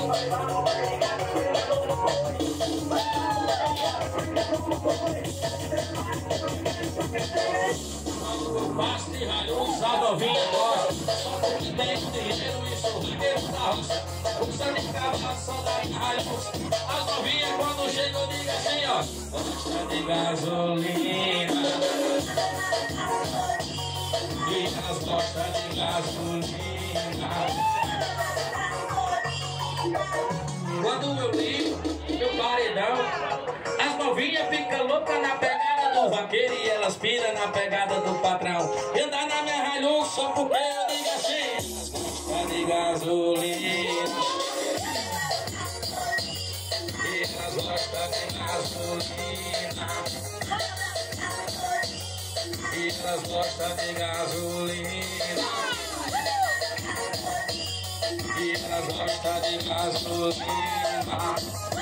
Basta de raios, a novinha gosta. Só porque tem dinheiro e sou ribeiro da roça. Usa de cavação da raios. As novinhas quando chegam diga assim, ó: gosta de gasolina. E elas gostam de gasolina. Quando eu ligo meu paredão, as novinhas ficam loucas na pegada do vaqueiro e elas piram na pegada do patrão. E andar na minha Hilux só porque eu digo assim: elas gostam de gasolina. E elas gostam de gasolina. E elas gostam de gasolina. E elas gostam de gasolina.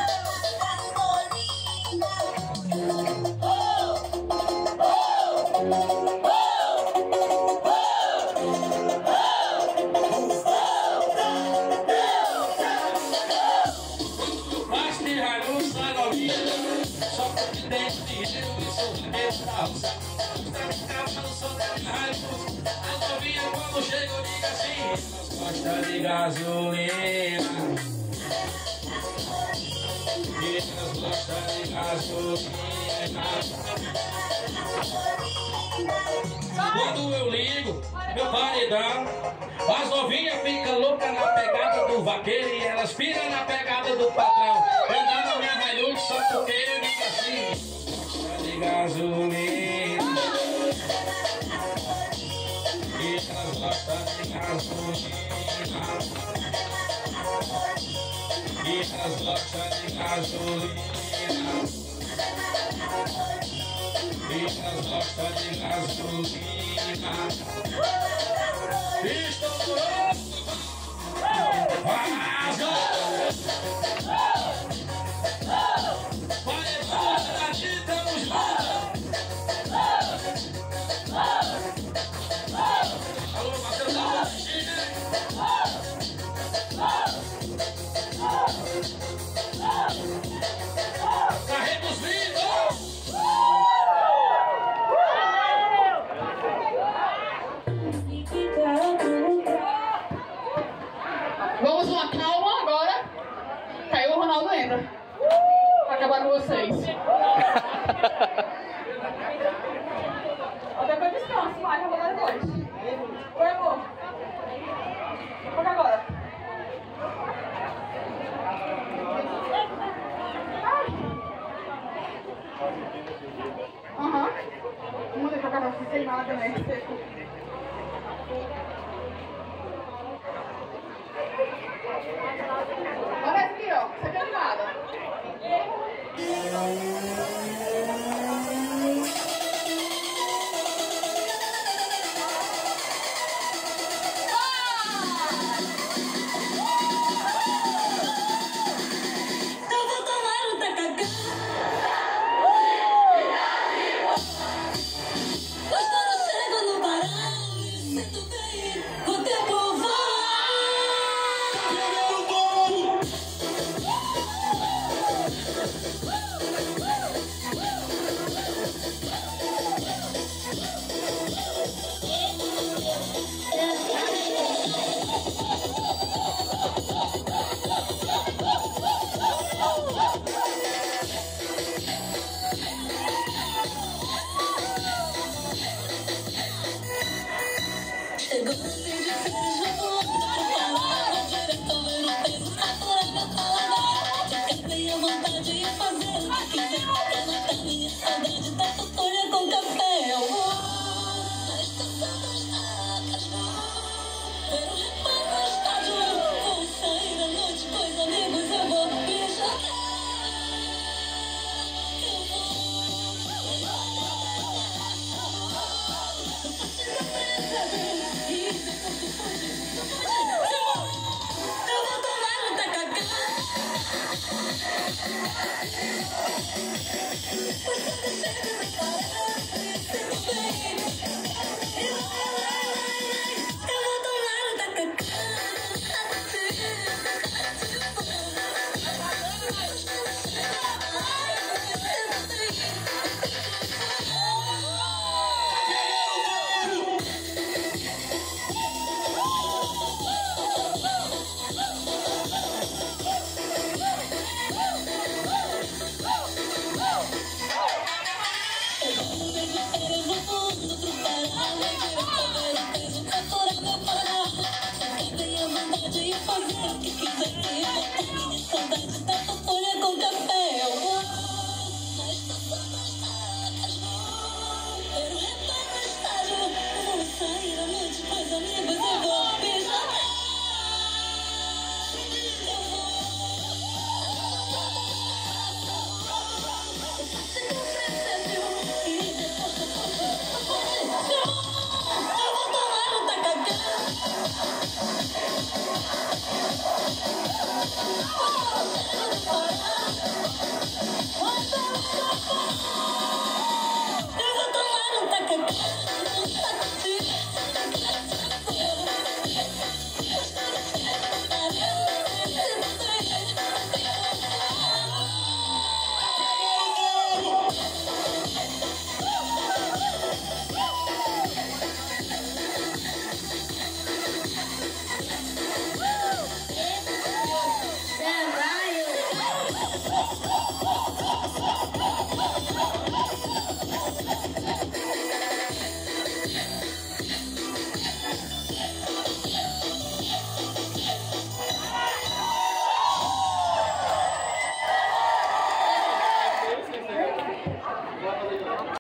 Mas de raios na novinha, só porque tem dinheiro e sou ribeiro da roça. As novinhas quando chegam diga assim: gosta de gasolina. E elas gostam de gasolina. Quando eu ligo meu paredão, as novinhas ficam loucas na pegada do vaqueiro e elas piram na pegada do patrão. Andar na minha Hilux só porque eu digo assim: gosta de gasolina. E elas gostam de gasolina. E elas gostam de gasolina. E elas gostam de gasolina. Estourou! Vaza! Paredão da gente, tamo junto! Alô, Matheus da China! Carrega os vidros! Vamos uma calma agora. Caiu o Ronaldo entra. Pra acabar com vocês. Até que eu descanso, vai, eu vou dar depois. Oi, amor. Vamos agora. Aham. Vamos deixar o carro sem nada, né? Seco. Olha esse aqui, ó. Você quer nada? E depois fazer o que quiser. Botar minha saudade